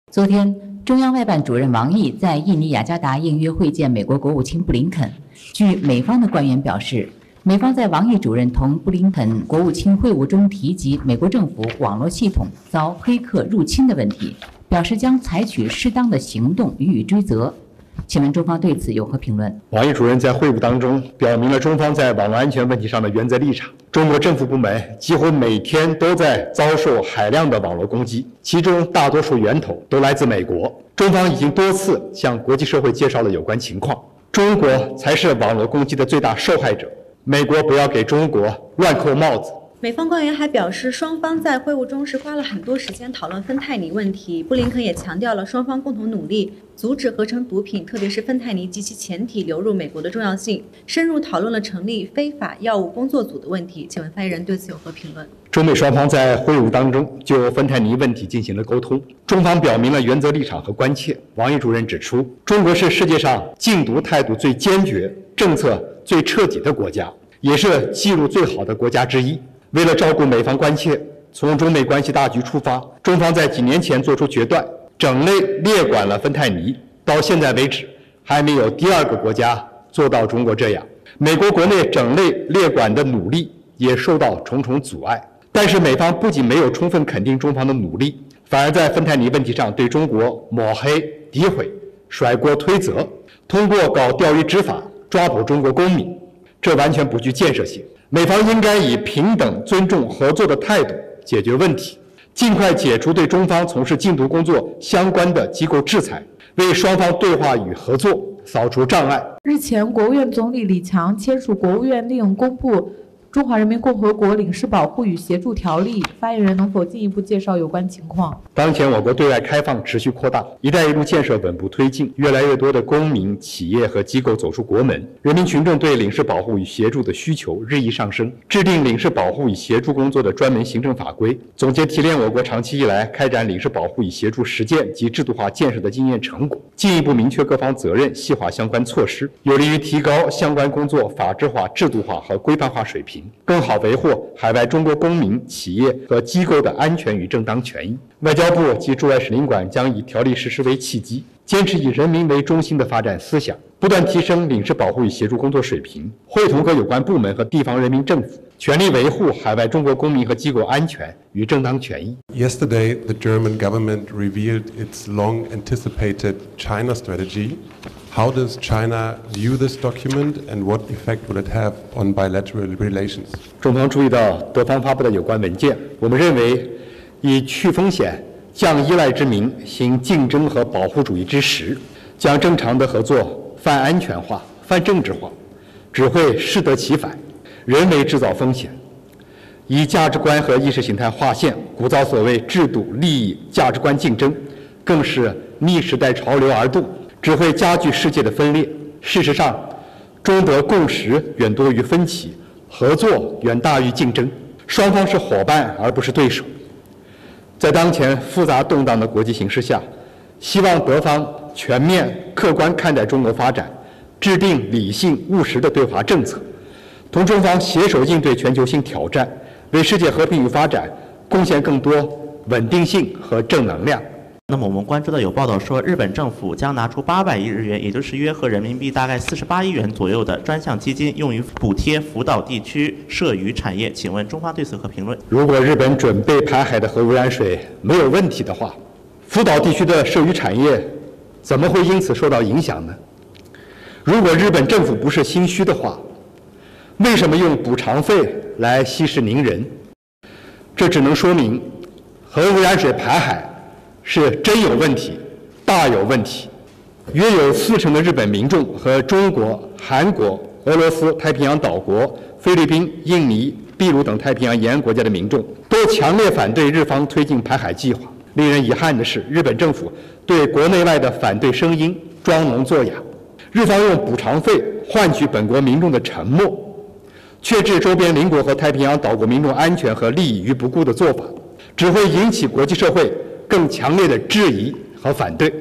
昨天，中央外办主任王毅在印尼雅加达应约会见美国国务卿布林肯。据美方的官员表示，美方在王毅主任同布林肯国务卿会晤中提及美国政府网络系统遭黑客入侵的问题，表示将采取适当的行动予以追责。请问中方对此有何评论？ 王毅主任在会晤当中表明了中方在网络安全问题上的原则立场。中国政府部门几乎每天都在遭受海量的网络攻击，其中大多数源头都来自美国。中方已经多次向国际社会介绍了有关情况，中国才是网络攻击的最大受害者，美国不要给中国乱扣帽子。 美方官员还表示，双方在会晤中是花了很多时间讨论芬太尼问题。布林肯也强调了双方共同努力阻止合成毒品，特别是芬太尼及其前体流入美国的重要性，深入讨论了成立非法药物工作组的问题。请问发言人对此有何评论？ 中美双方在会晤当中就芬太尼问题进行了沟通，中方表明了原则立场和关切。王毅主任指出，中国是世界上禁毒态度最坚决、政策最彻底的国家，也是记录最好的国家之一。为了照顾美方关切，从中美关系大局出发，中方在几年前做出决断，整类列管了芬太尼。到现在为止，还没有第二个国家做到中国这样。美国国内整类列管的努力也受到重重阻碍。但是美方不仅没有充分肯定中方的努力，反而在芬太尼问题上对中国抹黑、诋毁、甩锅推责，通过搞钓鱼执法抓捕中国公民，这完全不具建设性。美方应该以平等、尊重、合作的态度解决问题，尽快解除对中方从事禁毒工作相关的机构制裁，为双方对话与合作扫除障碍。 日前，国务院总理李强签署国务院令，公布《中华人民共和国领事保护与协助条例》，发言人能否进一步介绍有关情况？ 当前我国对外开放持续扩大，一带一路建设稳步推进，越来越多的公民、企业和机构走出国门，人民群众对领事保护与协助的需求日益上升。制定领事保护与协助工作的专门行政法规，总结提炼我国长期以来开展领事保护与协助实践及制度化建设的经验成果，进一步明确各方责任，细化相关措施，有利于提高相关工作法治化、制度化和规范化水平，更好维护海外中国公民、企业和机构的安全与正当权益。外交部及驻外使领馆将以条例实施为契机，坚持以人民为中心的发展思想，不断提升领事保护与协助工作水平，会同各有关部门和地方人民政府，全力维护海外中国公民和机构安全与正当权益。 Yesterday, the German government revealed its long-anticipated China strategy. How does China view this document and what effect will it have on bilateral relations? 中方注意到德方发布的有关文件，我们认为以去风险、降依赖之名行竞争和保护主义之实，将正常的合作泛安全化、泛政治化，只会适得其反，人为制造风险，以价值观和意识形态划线，鼓噪所谓制度、利益、价值观竞争，更是逆时代潮流而动，只会加剧世界的分裂。事实上，中德共识远多于分歧，合作远大于竞争，双方是伙伴而不是对手。在当前复杂动荡的国际形势下，希望德方全面客观看待中国发展，制定理性务实的对华政策，同中方携手应对全球性挑战，为世界和平与发展贡献更多稳定性和正能量。 那么我们关注到有报道说，日本政府将拿出800亿日元，也就是约合人民币大概48亿元左右的专项基金，用于补贴福岛地区涉渔产业。请问中方对此何评论？ 如果日本准备排海的核污染水没有问题的话，福岛地区的涉渔产业怎么会因此受到影响呢？如果日本政府不是心虚的话，为什么用补偿费来息事宁人？这只能说明核污染水排海是真有问题，大有问题。约有40%的日本民众和中国、韩国、俄罗斯、太平洋岛国、菲律宾、印尼、秘鲁等太平洋沿岸国家的民众都强烈反对日方推进排海计划。令人遗憾的是，日本政府对国内外的反对声音装聋作哑，日方用补偿费换取本国民众的沉默，却置周边邻国和太平洋岛国民众安全和利益于不顾的做法，只会引起国际社会更强烈的质疑和反对。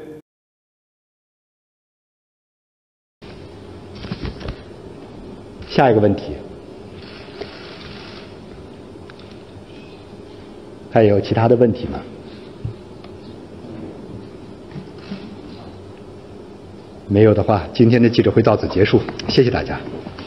下一个问题，还有其他的问题吗？ 没有的话，今天的记者会到此结束，谢谢大家。